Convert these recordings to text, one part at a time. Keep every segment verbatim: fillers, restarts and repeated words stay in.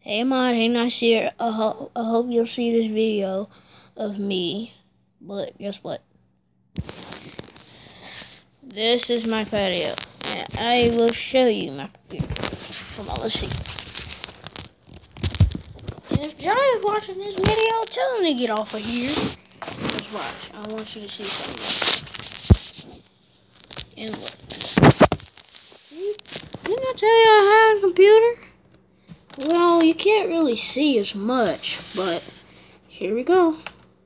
Hey Mod, hey Nasir, I, ho I hope you'll see this video of me, but guess what? This is my patio, and I will show you my computer. Come on, let's see. And if John is watching this video, tell him to get off of here. Let's watch. I want you to see something. And look. Didn't I tell you I had a computer? Well, you can't really see as much, but here we go.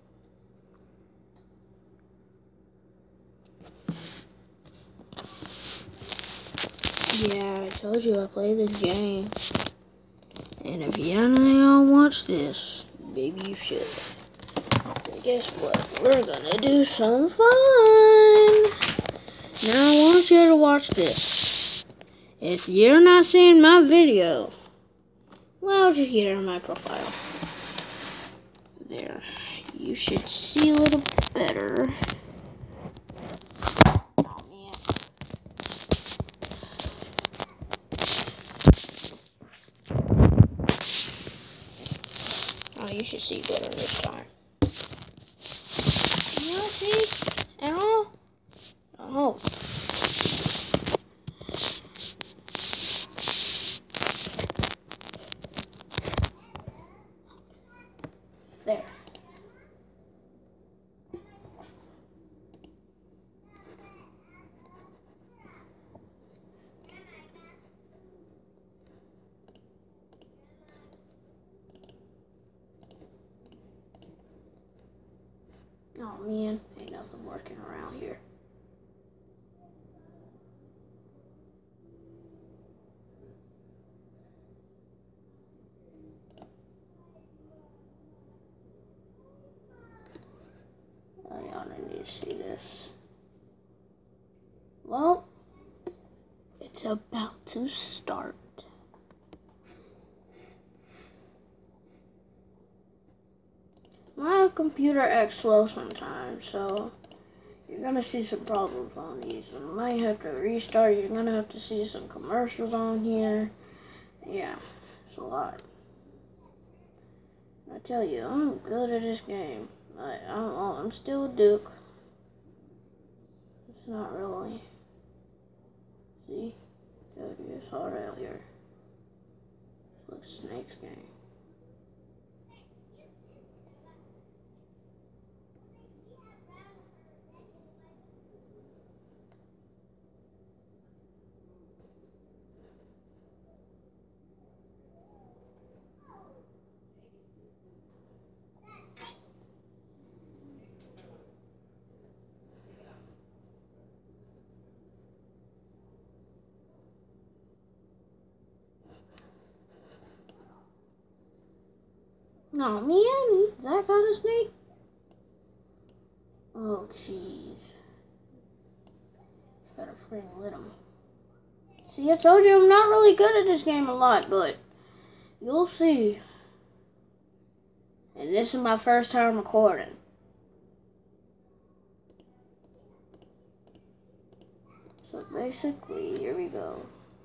Yeah, I told you I play this game. And if you don't watch this, maybe you should. And guess what? We're gonna do some fun. Now I want you to watch this. If you're not seeing my video, well, just get out of my profile. There. You should see a little better. Oh, man. Oh, you should see better this time. You don't see at all? Oh. There. Oh man, ain't nothing working around here. Oh, y'all need to see this. Well, it's about to start. My computer acts slow sometimes, so you're gonna see some problems on these. I might have to restart. You're gonna have to see some commercials on here. Yeah, it's a lot. I tell you, I'm good at this game. I, I'm, I'm still a Duke. It's not really. See? Told you it's hard out here. It's like Snake's game. No, man, is that kind of snake? Oh, jeez. Gotta freaking lit him. See, I told you I'm not really good at this game a lot, but you'll see. And this is my first time recording. So basically, here we go.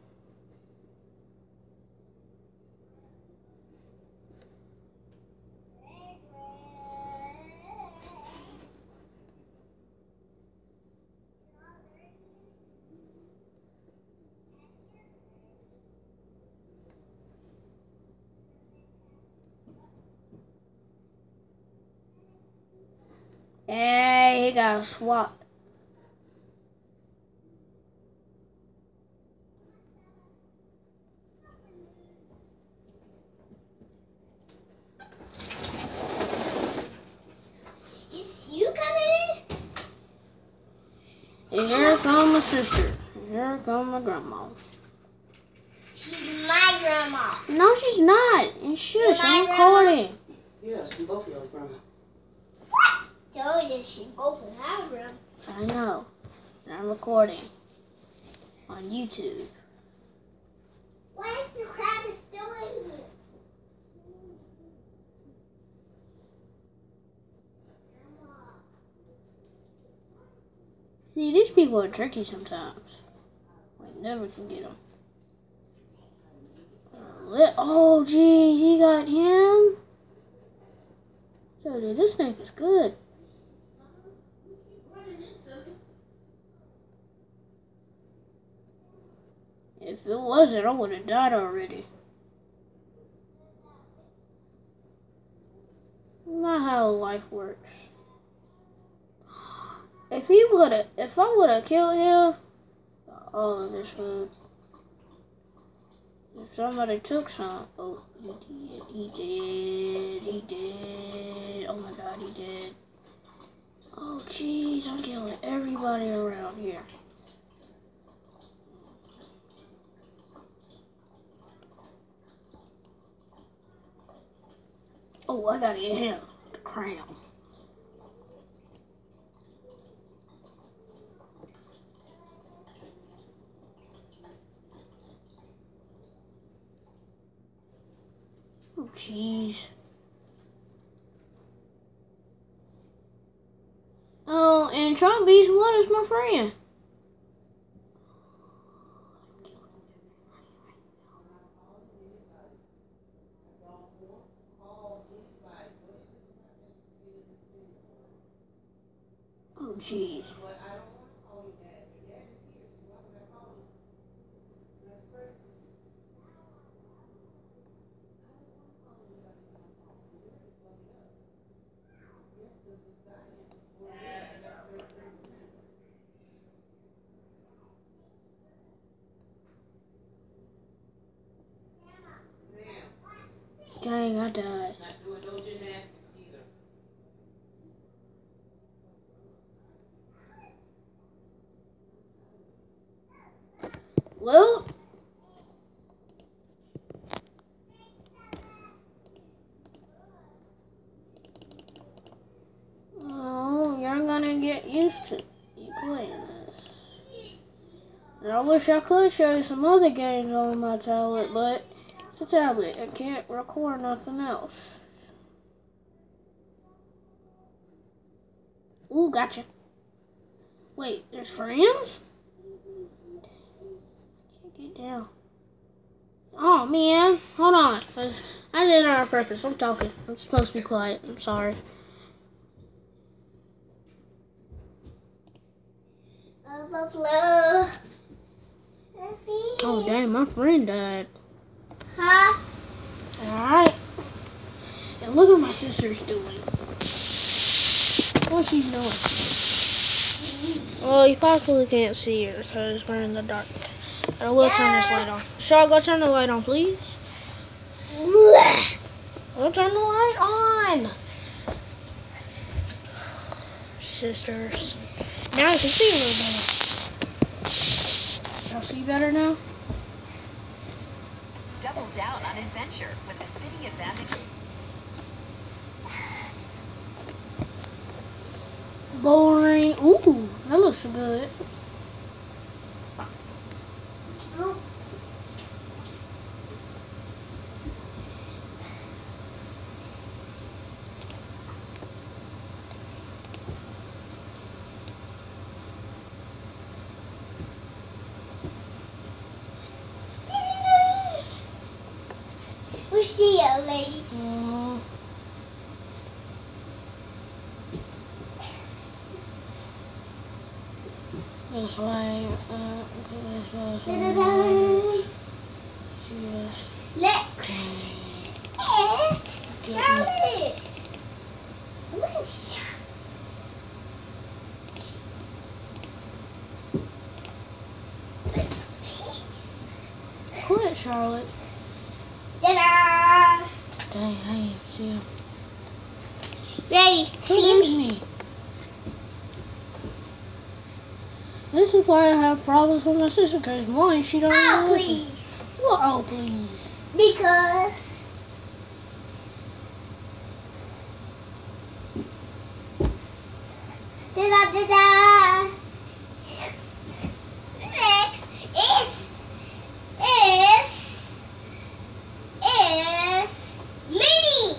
Hey, he got a swap. Is you coming in? And here comes my sister. And here comes my grandma. She's my grandma. No, she's not. And shush, I'm recording. Yes, and both of y'all's grandma. Told you she both have grandma. I know. And I'm recording on YouTube. Why is the crab is still in here? See, these people are tricky sometimes. We never can get them. Let, oh, geez, he got him. So, dude, this snake is good. If it wasn't, I would have died already. Not how life works. If he would have, if I would have killed him, all of this food. If somebody took some, oh, he did, he did, he did. Oh my God, he did. Oh jeez, I'm killing everybody around here. Oh, I gotta get him the crown. Oh, jeez. Oh, and Trump Beast One is my friend. Oh, jeez. Dang, I died. Not doing no gymnastics either. Well, oh, you're gonna get used to you playing this. And I wish I could show you some other games on my tablet, but it's a tablet. I can't record nothing else. Ooh, gotcha. Wait, there's friends? Can't get down. Oh man, hold on. I did it on purpose. I'm talking. I'm supposed to be quiet. I'm sorry. Overflow. Oh dang, my friend died. Huh? Alright. And look what my sister's doing. What's she doing? Well, you probably can't see her because we're in the dark. But I will turn this light on. Shaw, go turn the light on, please. Go turn the light on. Sisters. Now I can see a little better. Y'all see better now? Double down on adventure with the City Advantage. Boring. Ooh, that looks good. We see you, lady. Uh, this way. Uh, this way. This way. Yes. Next is Charlotte. Look at Charlotte. Quit, Charlotte. Ta-da! Dang, I ain't see him. Ready? Who See is me? me? This is why I have problems with my sister, because one, she don't Oh, even listen. please. Well, oh, please. Because. Da-da, da-da. Next is. Is. Is. Minnie.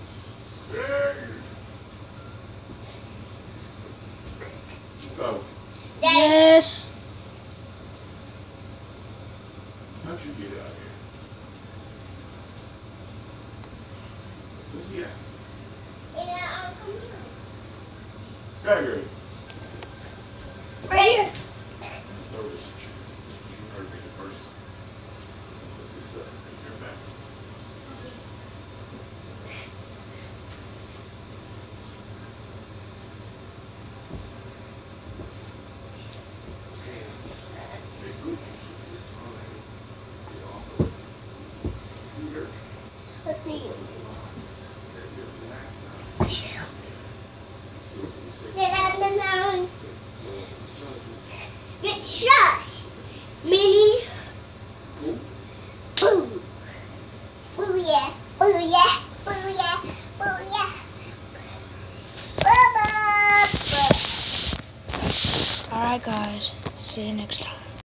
Go. Daddy. Yes. How'd you get out Where's he at? In our computer. Gregory. Right here. Notice you, you heard me the first time. Put this up and turn back. Big group. It's all right. Get off of it. You heard me. Let's see. Da-da-da-da. Good shot. Mini. Boo. Boo yeah. Boo yeah. Boo yeah. Boo yeah. Boo boo. Alright guys, see you next time.